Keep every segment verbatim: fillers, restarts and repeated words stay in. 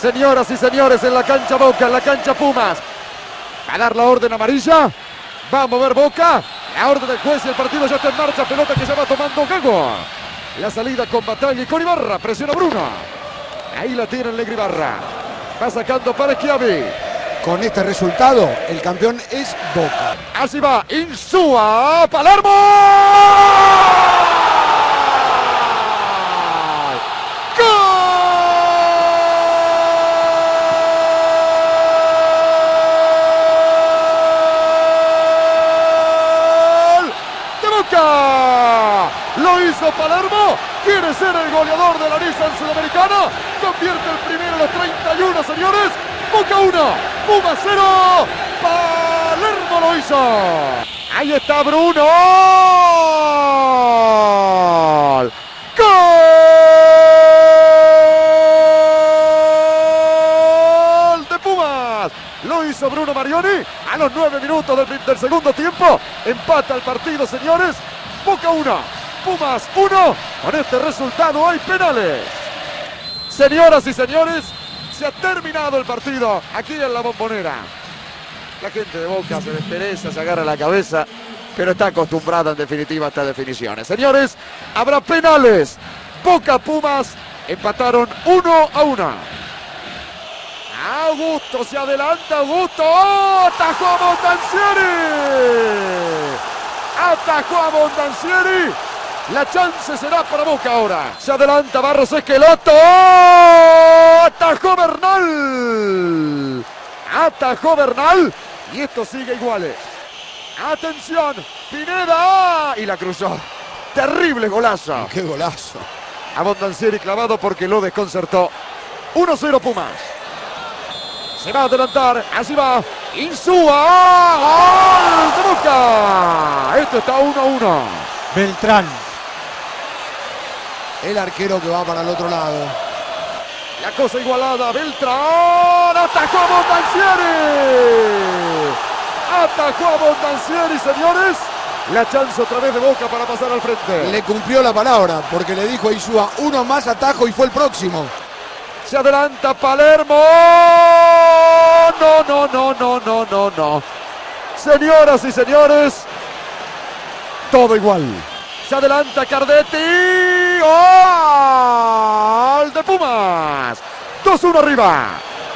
Señoras y señores, en la cancha Boca, en la cancha Pumas. Va a dar la orden amarilla. Va a mover Boca. La orden del juez y el partido ya está en marcha. Pelota que se va tomando Gago. La salida con Batalla y con Ibarra. Presiona Bruno. Ahí la tiene el Negro Ibarra. Va sacando para Schiavi. Con este resultado, el campeón es Boca. Así va, Insúa, Palermo. ¡Gol de Boca! Lo hizo Palermo. Quiere ser el goleador de la Nissan Sudamericana. Convierte el primero a los treinta y uno, señores. Boca uno, Pumas cero, Palermo lo hizo. Ahí está Bruno. ¡Gol de Pumas! Lo hizo Bruno Marioni a los nueve minutos del, del segundo tiempo. Empata el partido, señores. Boca uno, Pumas uno. Con este resultado hay penales. Señoras y señores, se ha terminado el partido aquí en la Bombonera. La gente de Boca se despereza, se agarra la cabeza, pero está acostumbrada en definitiva a estas definiciones. Señores, habrá penales. Boca Pumas empataron uno a uno. Augusto se adelanta, Augusto. ¡Oh! Atajó a Bondancieri. Atajó a Bondancieri. La chance será para Boca ahora. Se adelanta Barros Esqueloto. Atajó Bernal. Atajó Bernal. Y esto sigue iguales. Atención. Pineda. Y la cruzó. Terrible golazo. ¡Qué golazo! A Bondancieri clavado porque lo desconcertó. uno cero Pumas. Se va a adelantar. Así va. Insúa. ¡Gol de Boca! Esto está uno a uno. Beltrán. El arquero que va para el otro lado. La cosa igualada. Beltrán. Atajó a Bondancieri. Atajó a Bondancieri, señores. La chance otra vez de Boca para pasar al frente. Le cumplió la palabra porque le dijo a Insúa uno más atajo y fue el próximo. Se adelanta Palermo. No, no, no, no, no, no, no. Señoras y señores, todo igual. Se adelanta Cardetti. ¡Gol de Pumas! dos uno arriba.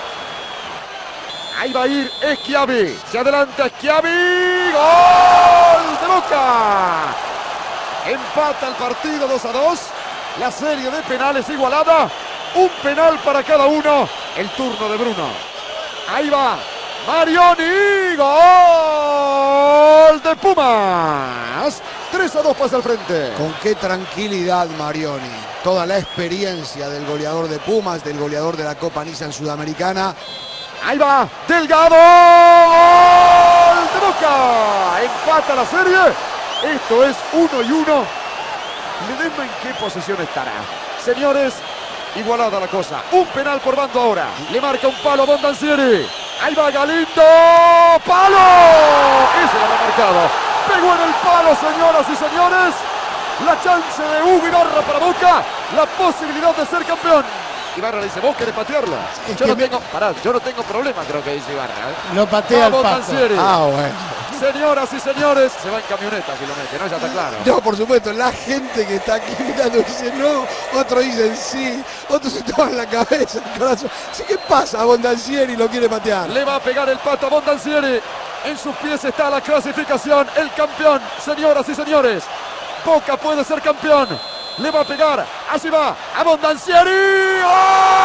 Ahí va a ir Schiavi. Se adelanta Schiavi. ¡Gol de Boca! Empata el partido dos a dos. La serie de penales igualada. Un penal para cada uno. El turno de Bruno. Ahí va Marioni. ¡Gol de Pumas! tres a dos pasa al frente. Con qué tranquilidad Marioni. Toda la experiencia del goleador de Pumas, del goleador de la Copa Nissan Sudamericana. Ahí va Delgado. ¡Gol de Boca! Empata la serie. Esto es uno y uno. Ledesma en qué posición estará. Señores, igualada la cosa. Un penal por bando ahora. Le marca un palo a Bondancieri. Ahí va Galindo. ¡Palo! Ese lo ha marcado. Pegó en el palo, señoras y señores. La chance de Hugo Ibarra para Boca. La posibilidad de ser campeón. Ibarra le dice, vos querés patearla. Yo no tengo, pará, yo no tengo problema, creo que dice Ibarra. ¿eh? Lo patea el Pato. Ah, bueno. Señoras y señores, se va en camioneta si lo mete, ¿no? Ya está claro. No, por supuesto, la gente que está aquí mirando dice no, otros dicen sí, otros se toman la cabeza, el corazón. Así que pasa, Bondancieri lo quiere patear. Le va a pegar el Pato a Bondancieri. En sus pies está la clasificación, el campeón. Señoras y señores, Boca puede ser campeón. Le va a pegar, así va, a Bondancieri. ¡Gol!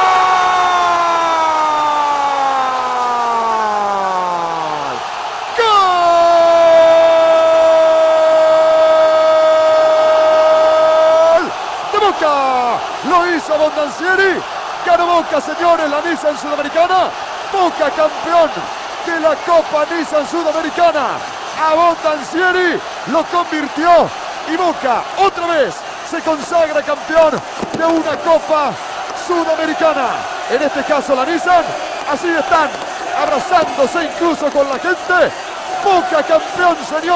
¡Gol de Boca! Lo hizo Bondancieri. Ganó Boca, señores, la Nissan Sudamericana. Boca campeón de la Copa Nissan Sudamericana. A Bondancieri lo convirtió y Boca otra vez se consagra campeón de una Copa Sudamericana. En este caso la Nissan. Así están abrazándose incluso con la gente. Boca campeón, señor.